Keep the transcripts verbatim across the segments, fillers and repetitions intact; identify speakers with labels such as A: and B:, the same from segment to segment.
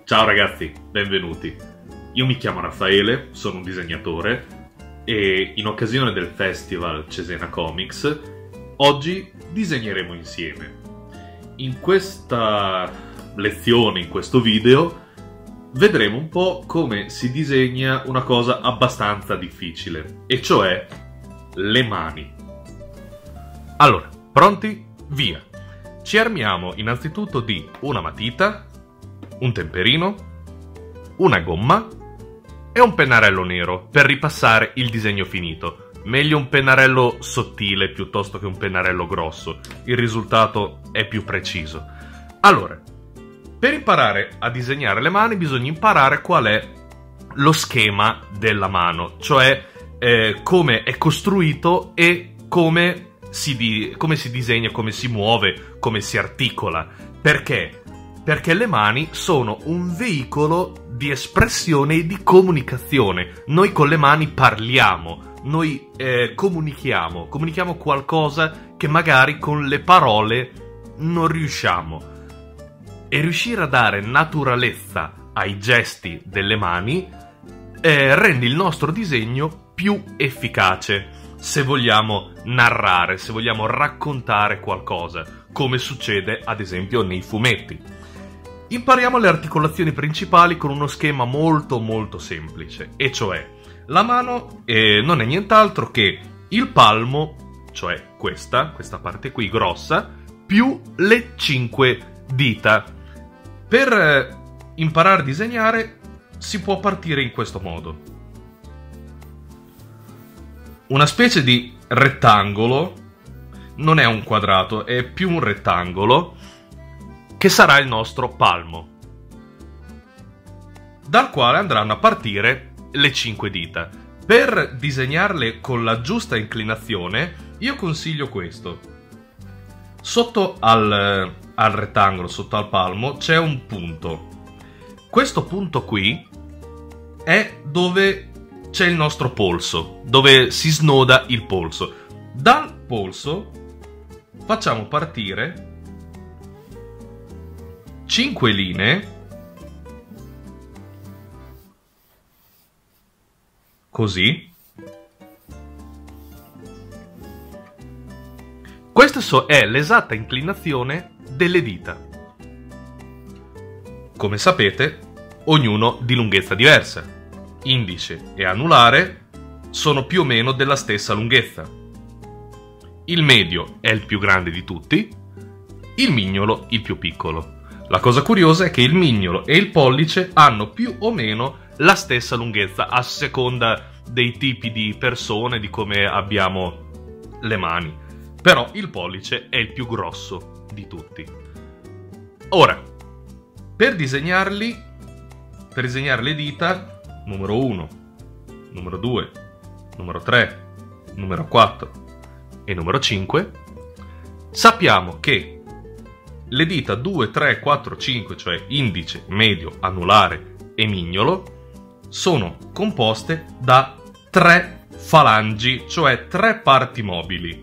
A: Ciao ragazzi, benvenuti. Io mi chiamo Raffaele, sono un disegnatore e in occasione del festival Cesena Comics oggi disegneremo insieme. In questa lezione, in questo video, vedremo un po' come si disegna una cosa abbastanza difficile, e cioè le mani. Allora, pronti? Via! Ci armiamo innanzitutto di una matita, un temperino, una gomma e un pennarello nero per ripassare il disegno finito. Meglio un pennarello sottile piuttosto che un pennarello grosso, il risultato è più preciso. Allora, per imparare a disegnare le mani bisogna imparare qual è lo schema della mano, cioè eh, come è costruito e come si, di- come si disegna, come si muove, come si articola. Perché? Perché le mani sono un veicolo di espressione e di comunicazione. Noi con le mani parliamo, noi eh, comunichiamo, comunichiamo qualcosa che magari con le parole non riusciamo. E riuscire a dare naturalezza ai gesti delle mani eh, rende il nostro disegno più efficace se vogliamo narrare, se vogliamo raccontare qualcosa, come succede ad esempio nei fumetti. Impariamo le articolazioni principali con uno schema molto molto semplice, e cioè la mano eh, non è nient'altro che il palmo, cioè questa, questa parte qui grossa, più le cinque dita. Per eh, imparare a disegnare si può partire in questo modo. Una specie di rettangolo, non è un quadrato, è più un rettangolo, che sarà il nostro palmo, dal quale andranno a partire le cinque dita. Per disegnarle con la giusta inclinazione, io consiglio questo. Sotto al, al rettangolo, sotto al palmo, c'è un punto. Questo punto qui è dove c'è il nostro polso, dove si snoda il polso. Dal polso facciamo partire cinque linee, così. Questa è l'esatta inclinazione delle dita. Come sapete, ognuno di lunghezza diversa. Indice e anulare sono più o meno della stessa lunghezza. Il medio è il più grande di tutti, il mignolo il più piccolo. La cosa curiosa è che il mignolo e il pollice hanno più o meno la stessa lunghezza a seconda dei tipi di persone, di come abbiamo le mani. Però il pollice è il più grosso di tutti. Ora, per disegnarli, per disegnare le dita, numero uno, numero due, numero tre, numero quattro e numero cinque, sappiamo che le dita due, tre, quattro, cinque, cioè indice, medio, anulare e mignolo, sono composte da tre falangi, cioè tre parti mobili.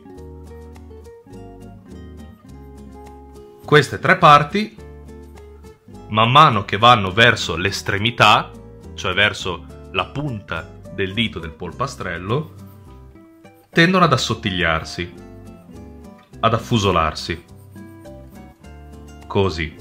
A: Queste tre parti, man mano che vanno verso l'estremità, cioè verso la punta del dito del polpastrello, tendono ad assottigliarsi, ad affusolarsi. Così.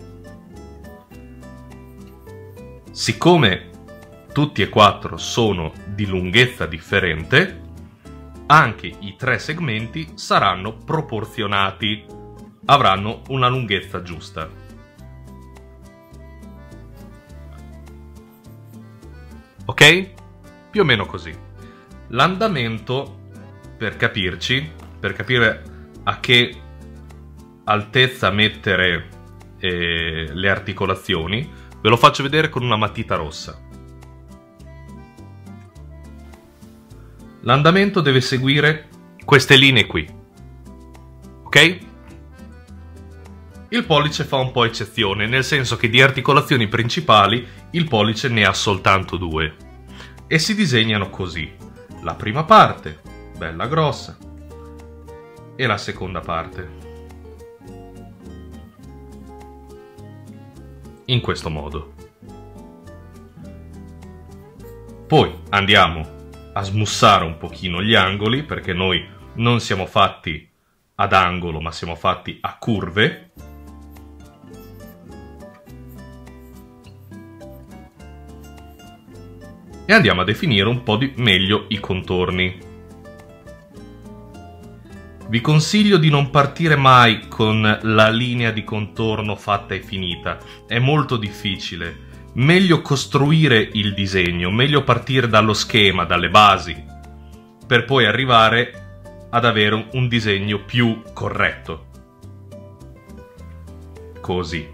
A: Siccome tutti e quattro sono di lunghezza differente, anche i tre segmenti saranno proporzionati, avranno una lunghezza giusta. Ok? Più o meno così. L'andamento, per capirci, per capire a che altezza mettere eh, le articolazioni, ve lo faccio vedere con una matita rossa. L'andamento deve seguire queste linee qui, ok? Il pollice fa un po' eccezione, nel senso che di articolazioni principali il pollice ne ha soltanto due e si disegnano così: la prima parte, bella grossa, e la seconda parte. In questo modo. Poi andiamo a smussare un pochino gli angoli, perché noi non siamo fatti ad angolo, ma siamo fatti a curve. E andiamo a definire un po' di meglio i contorni. Vi consiglio di non partire mai con la linea di contorno fatta e finita, è molto difficile. Meglio costruire il disegno, meglio partire dallo schema, dalle basi, per poi arrivare ad avere un, un disegno più corretto. Così.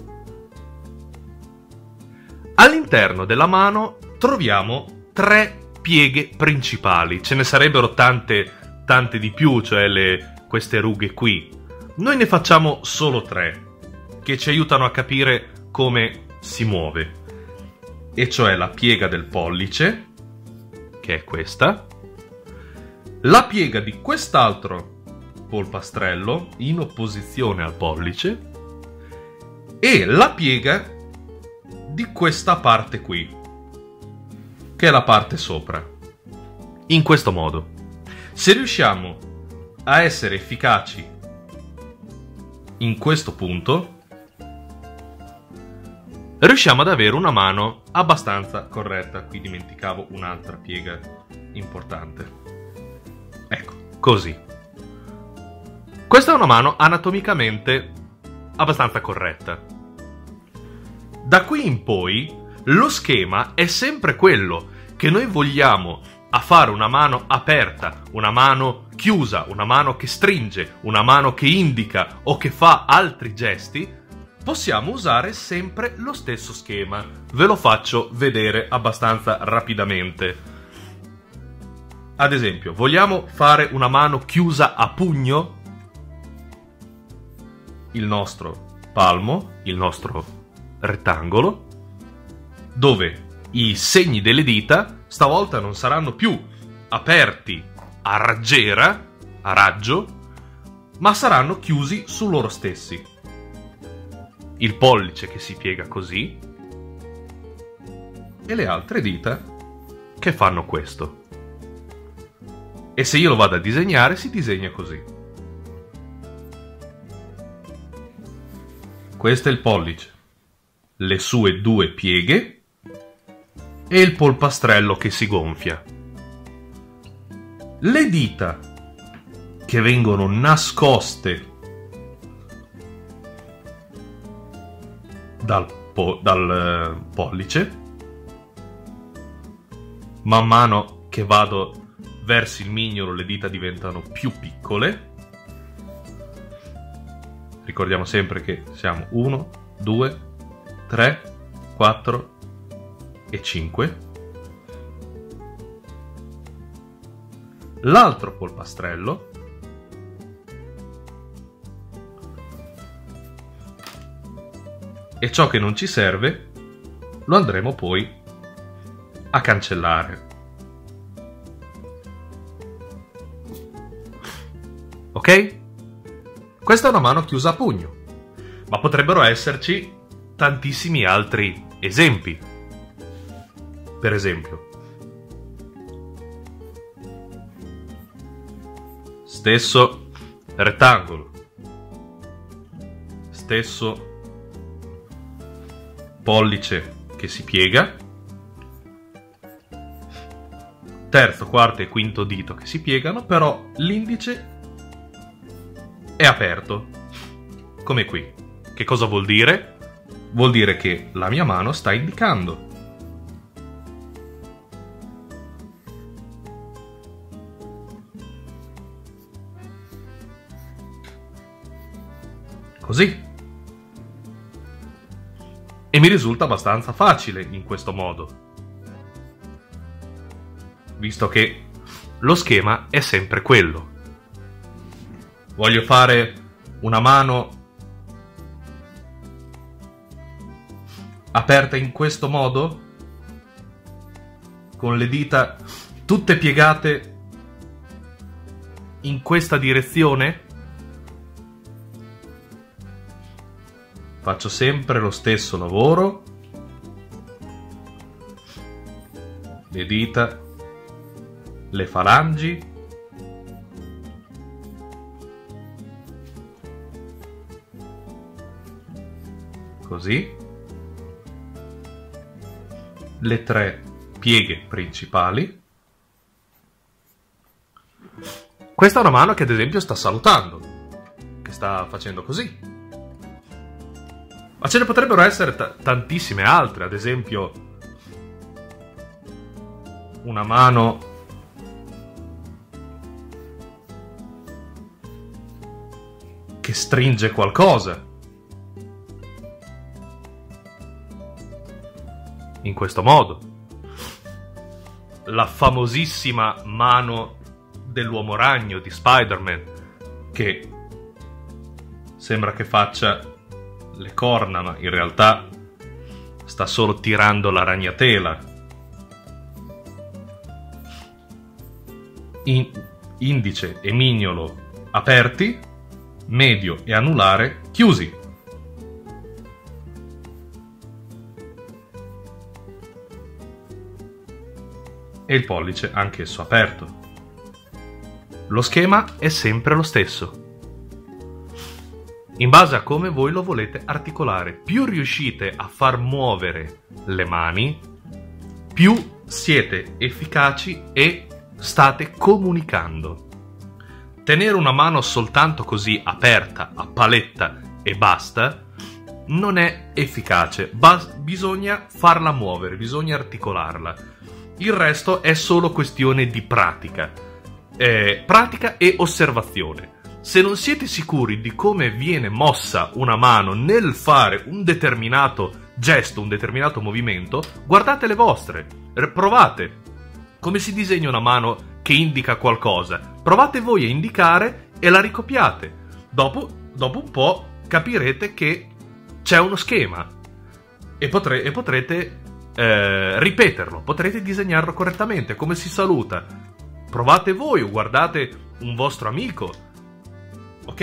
A: All'interno della mano troviamo tre pieghe principali, ce ne sarebbero tante tante di più, cioè le, queste rughe qui. Noi ne facciamo solo tre, che ci aiutano a capire come si muove. E cioè la piega del pollice, che è questa, la piega di quest'altro polpastrello in opposizione al pollice e la piega di questa parte qui, che è la parte sopra. In questo modo. Se riusciamo a essere efficaci in questo punto, riusciamo ad avere una mano abbastanza corretta. Qui dimenticavo un'altra piega importante. Ecco, così. Questa è una mano anatomicamente abbastanza corretta. Da qui in poi lo schema è sempre quello che noi vogliamo a fare una mano aperta, una mano chiusa, una mano che stringe, una mano che indica o che fa altri gesti, possiamo usare sempre lo stesso schema. Ve lo faccio vedere abbastanza rapidamente. Ad esempio, vogliamo fare una mano chiusa a pugno? Il nostro palmo, il nostro rettangolo, dove i segni delle dita stavolta non saranno più aperti a raggiera, a raggio, ma saranno chiusi su loro stessi. Il pollice che si piega così e le altre dita che fanno questo. E se io lo vado a disegnare, si disegna così. Questo è il pollice, le sue due pieghe e il polpastrello che si gonfia. Le dita che vengono nascoste dal, po- dal uh, pollice, man mano che vado verso il mignolo le dita diventano più piccole. Ricordiamo sempre che siamo uno, due, tre, quattro e cinque. L'altro polpastrello e ciò che non ci serve lo andremo poi a cancellare. Ok? Questa è una mano chiusa a pugno, ma potrebbero esserci tantissimi altri esempi. Per esempio, stesso rettangolo, stesso pollice che si piega, terzo, quarto e quinto dito che si piegano, però l'indice è aperto, come qui. Che cosa vuol dire? Vuol dire che la mia mano sta indicando. Così. E mi risulta abbastanza facile in questo modo, visto che lo schema è sempre quello. Voglio fare una mano aperta in questo modo, con le dita tutte piegate in questa direzione. Faccio sempre lo stesso lavoro le dita, le falangi, così, le tre pieghe principali. Questa è una mano che ad esempio sta salutando, che sta facendo così. Ma ce ne potrebbero essere tantissime altre, ad esempio una mano che stringe qualcosa. In questo modo. La famosissima mano dell'uomo ragno di Spider-Man, che sembra che faccia le corna, ma in realtà sta solo tirando la ragnatela. In indice e mignolo aperti, medio e anulare chiusi. E il pollice anch'esso aperto. Lo schema è sempre lo stesso. In base a come voi lo volete articolare, più riuscite a far muovere le mani, più siete efficaci e state comunicando. Tenere una mano soltanto così aperta, a paletta e basta, non è efficace. Bas- bisogna farla muovere, bisogna articolarla. Il resto è solo questione di pratica. Eh, pratica e osservazione. Se non siete sicuri di come viene mossa una mano nel fare un determinato gesto, un determinato movimento, guardate le vostre, provate. Come si disegna una mano che indica qualcosa? Provate voi a indicare e la ricopiate. Dopo, dopo un po' capirete che c'è uno schema e, potre, e potrete eh, ripeterlo, potrete disegnarlo correttamente, come si saluta. Provate voi o guardate un vostro amico, ok?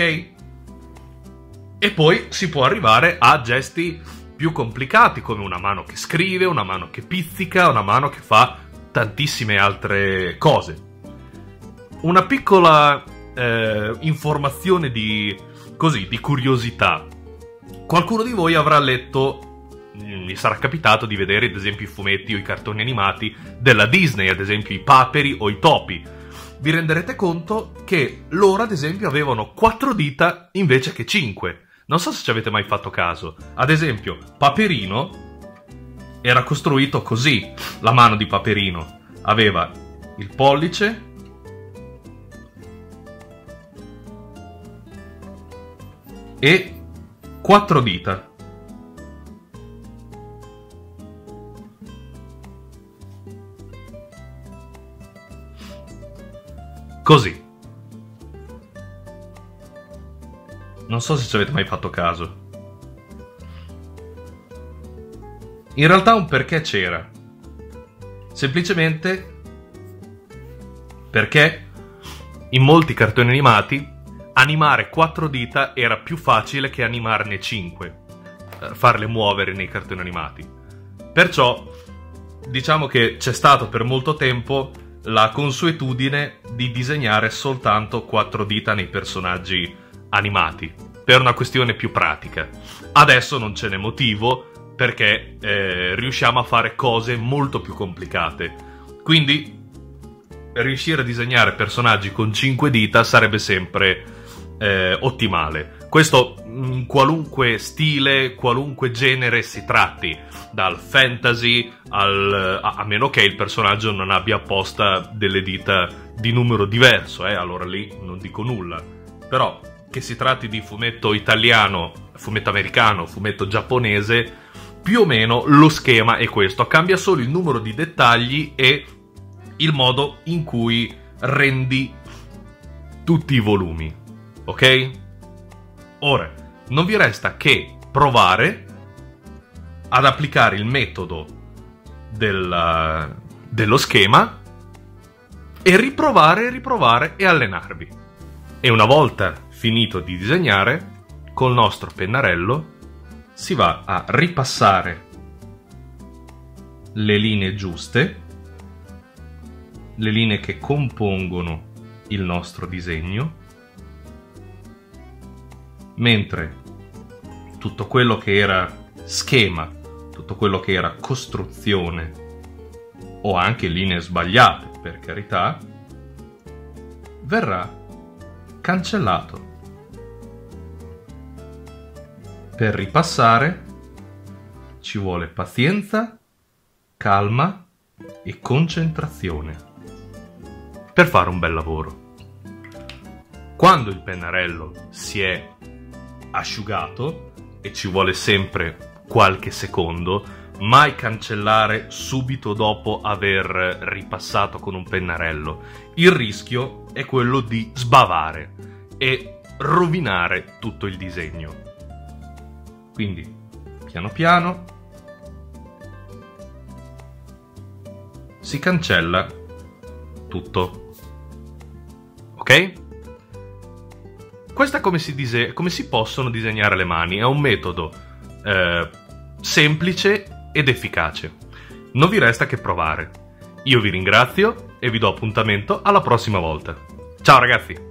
A: E poi si può arrivare a gesti più complicati, come una mano che scrive, una mano che pizzica, una mano che fa tantissime altre cose. Una piccola eh, informazione di, così, di curiosità. Qualcuno di voi avrà letto, mi sarà capitato di vedere ad esempio i fumetti o i cartoni animati della Disney, ad esempio i paperi o i topi. Vi renderete conto che loro ad esempio avevano quattro dita invece che cinque. Non so se ci avete mai fatto caso. Ad esempio, Paperino era costruito così. La mano di Paperino aveva il pollice, e quattro dita. Così. Non so se ci avete mai fatto caso. In realtà un perché c'era. Semplicemente perché in molti cartoni animati animare quattro dita era più facile che animarne cinque, farle muovere nei cartoni animati. Perciò diciamo che c'è stato per molto tempo la consuetudine di disegnare soltanto quattro dita nei personaggi animati, per una questione più pratica. Adesso non ce n'è motivo, perché eh, riusciamo a fare cose molto più complicate. Quindi riuscire a disegnare personaggi con cinque dita sarebbe sempre eh, ottimale. Questo in qualunque stile, qualunque genere si tratti, dal fantasy al, a, a meno che il personaggio non abbia apposta delle dita di numero diverso, eh, allora lì non dico nulla. Però che si tratti di fumetto italiano, fumetto americano, fumetto giapponese, più o meno lo schema è questo. Cambia solo il numero di dettagli e il modo in cui rendi tutti i volumi, ok? Ora, non vi resta che provare ad applicare il metodo del, dello schema e riprovare, riprovare e allenarvi. E una volta finito di disegnare, col nostro pennarello si va a ripassare le linee giuste
B: le linee che compongono il nostro disegno, mentre tutto quello che era schema, tutto quello che era costruzione, o anche linee sbagliate, per carità, verrà cancellato. Per ripassare ci vuole pazienza, calma e concentrazione per fare un bel lavoro. Quando il pennarello si è asciugato, e ci vuole sempre qualche secondo, mai cancellare subito dopo aver ripassato con un pennarello. Il rischio è quello di sbavare e rovinare tutto il disegno. Quindi, piano piano, si cancella tutto. Ok? Questo è come si, dise- come si possono disegnare le mani. È un metodo eh, semplice ed efficace. Non vi resta che provare. Io vi ringrazio e vi do appuntamento alla prossima volta. Ciao ragazzi!